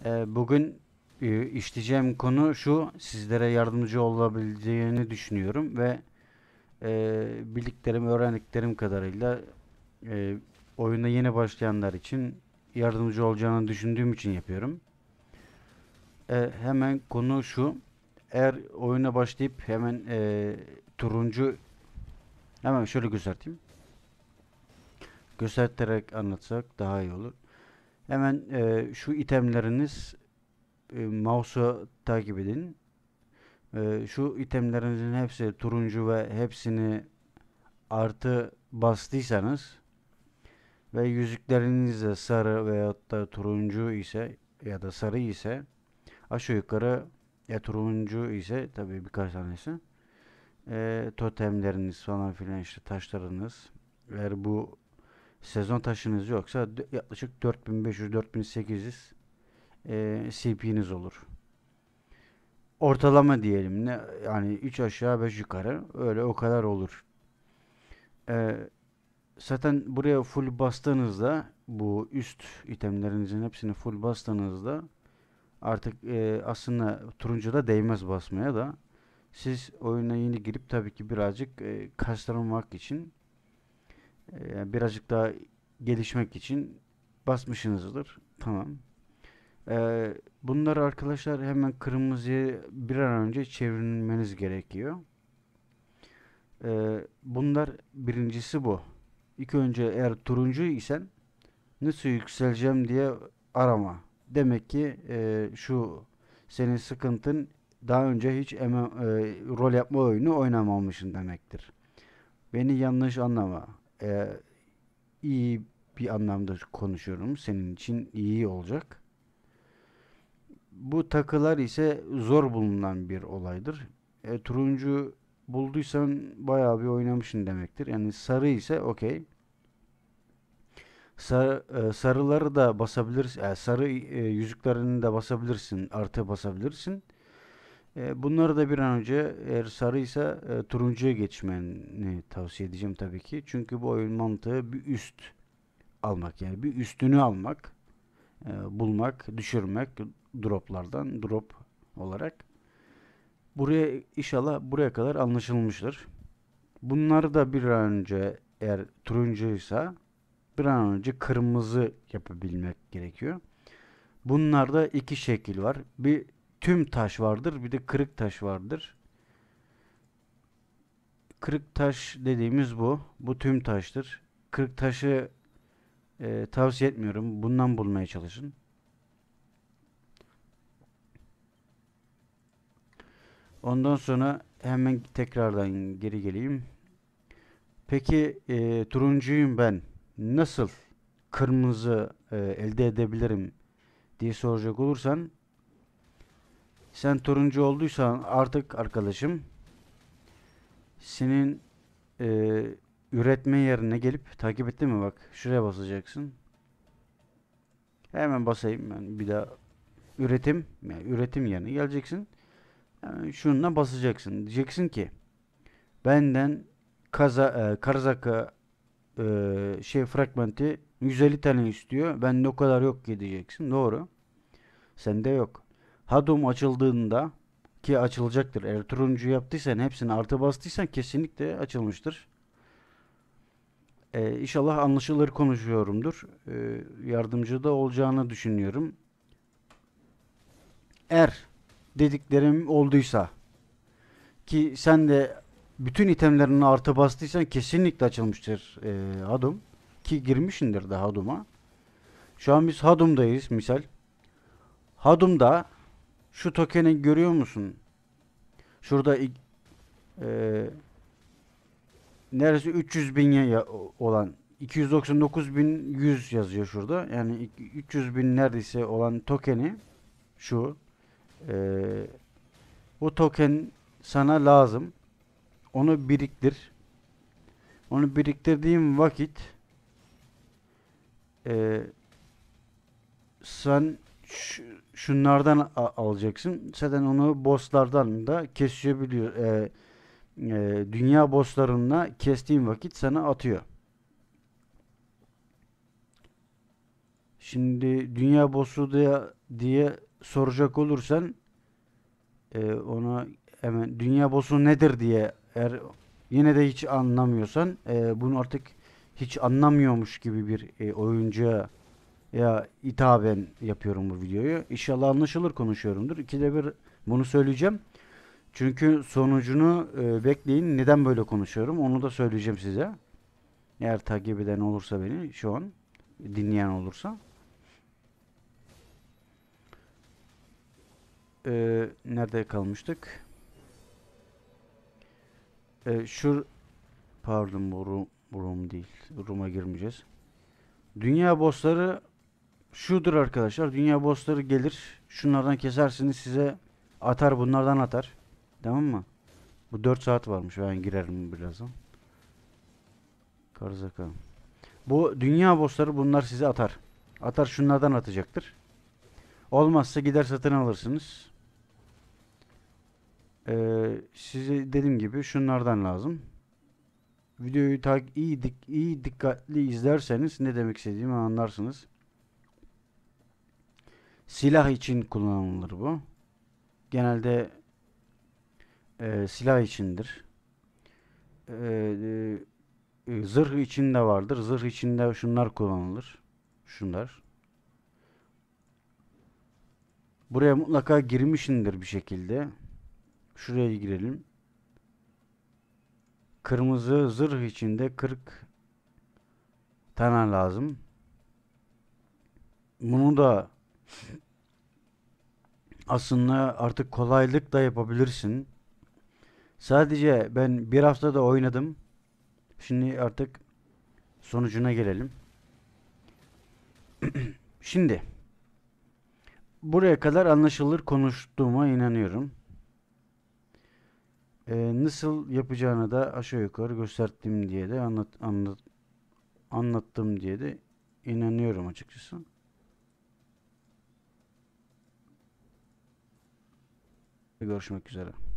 Bugün işleyeceğim konu şu, sizlere yardımcı olabileceğini düşünüyorum ve bildiklerim, öğrendiklerim kadarıyla e, oyuna yeni başlayanlar için yardımcı olacağını düşündüğüm için yapıyorum. Hemen konu şu, eğer oyuna başlayıp hemen turuncu, hemen şöyle göstereyim. Göstererek anlatsak daha iyi olur. Hemen şu itemleriniz, mouse'u takip edin. Şu itemlerinizin hepsi turuncu ve hepsini artı bastıysanız ve yüzükleriniz de sarı veyahut da turuncu ise ya da sarı ise aşağı yukarı, ya turuncu ise tabii birkaç tanesi, totemleriniz falan filan, işte taşlarınız, eğer bu sezon taşınız yoksa yaklaşık 4500-4800 CP'niz olur. Ortalama diyelim, ne yani 3 aşağı 5 yukarı, öyle o kadar olur. Ee, Zaten buraya full bastığınızda, bu üst itemlerinizin hepsini full bastığınızda artık aslında turuncu da değmez basmaya da, siz oyuna yeni girip tabii ki birazcık kastırmak için, birazcık daha gelişmek için basmışsınızdır. Tamam. Bunları arkadaşlar hemen kırmızıya bir an önce çevirmeniz gerekiyor. Bunlar, birincisi bu. İlk önce eğer turuncu isen nasıl yükseleceğim diye arama. Demek ki şu senin sıkıntın, daha önce hiç rol yapma oyunu oynamamışsın demektir. Beni yanlış anlama. İyi bir anlamda konuşuyorum. Senin için iyi olacak. Bu takılar ise zor bulunan bir olaydır. Turuncu bulduysan bayağı bir oynamışsın demektir. Yani sarı ise okey. Sarıları da basabilirsin. Sarı yüzüklerini de basabilirsin. Artı basabilirsin. Bunları da bir an önce, eğer sarıysa turuncuya geçmeni tavsiye edeceğim tabii ki. Çünkü bu oyun mantığı bir üst almak, yani bir üstünü almak, bulmak, düşürmek droplardan drop olarak. Buraya inşallah buraya kadar anlaşılmıştır. Bunları da bir an önce, eğer turuncuysa bir an önce kırmızı yapabilmek gerekiyor. Bunlarda iki şekil var. Bir tüm taş vardır, bir de kırık taş vardır. Kırık taş dediğimiz bu. Bu tüm taştır. Kırık taşı tavsiye etmiyorum. Bundan bulmaya çalışın. Ondan sonra hemen tekrardan geri geleyim. Peki turuncuyum ben. Nasıl kırmızı elde edebilirim diye soracak olursan, sen turuncu olduysan artık arkadaşım, senin e, üretme yerine gelip, takip ettin mi, bak şuraya basacaksın. Hemen basayım ben bir daha, üretim, yani üretim yerine geleceksin. Hemen şununla basacaksın. Diyeceksin ki benden Karzaka fragmenti 150 tane istiyor. Bende o kadar yok ki diyeceksin. Doğru. Sende yok. Hadum açıldığında, ki açılacaktır. Eğer turuncu yaptıysan, hepsini artı bastıysan kesinlikle açılmıştır. İnşallah anlaşılır konuşuyorumdur. Yardımcı da olacağını düşünüyorum. Eğer dediklerim olduysa, ki sen de bütün itemlerini artı bastıysan, kesinlikle açılmıştır Hadum. Ki girmişindir de Hadum'a. Şu an biz Hadum'dayız misal. Hadum'da şu tokeni görüyor musun? Şurada e, neredeyse 300 bin olan, 299.100 yazıyor şurada. Yani 300 bin neredeyse olan tokeni şu. E, Bu token sana lazım. Onu biriktir. Onu biriktirdiğim vakit e, sen şunlardan alacaksın. Zaten onu bosslardan da kesebiliyor. Dünya bosslarına kestiğin vakit sana atıyor. Şimdi dünya boss'u diye diye soracak olursan ona hemen dünya boss'u nedir diye, eğer yine de hiç anlamıyorsan, bunu artık hiç anlamıyormuş gibi bir oyuncuya ya hitaben yapıyorum bu videoyu. İnşallah anlaşılır konuşuyorumdur. İkide bir bunu söyleyeceğim. Çünkü sonucunu bekleyin. Neden böyle konuşuyorum? Onu da söyleyeceğim size. Eğer takip eden olursa, beni şu an dinleyen olursa. Nerede kalmıştık? Şu pardon, bu Rum değil. Rum'a girmeyeceğiz. Dünya bossları şudur arkadaşlar. Dünya bossları gelir. Şunlardan kesersiniz, size atar, bunlardan atar. Tamam mı? Bu 4 saat varmış. Ben girerim birazdan. Karzaka. Bu dünya bossları, bunlar size atar. Atar, şunlardan atacaktır. Olmazsa gider satın alırsınız. Size dediğim gibi şunlardan lazım. Videoyu iyi dikkatli izlerseniz ne demek istediğimi anlarsınız. Silah için kullanılır bu. Genelde silah içindir. E, Zırh için de vardır. Zırh içinde şunlar kullanılır. Şunlar. Buraya mutlaka girmişindir bir şekilde. Şuraya girelim. Kırmızı zırh içinde 40 tane lazım. Bunu da aslında artık kolaylıkla yapabilirsin. Sadece ben bir haftada oynadım. Şimdi artık sonucuna gelelim. Şimdi buraya kadar anlaşılır konuştuğuma inanıyorum. Nasıl yapacağını da aşağı yukarı gösterdim diye de anlattım diye de inanıyorum açıkçası. Görüşmek üzere.